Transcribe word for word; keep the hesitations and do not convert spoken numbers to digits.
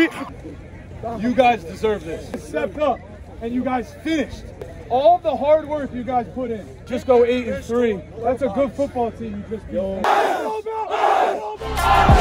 baby. You guys deserve this. Stepped up, and you guys finished. All the hard work you guys put in. Just go eight and three. That's a good football team you just beat.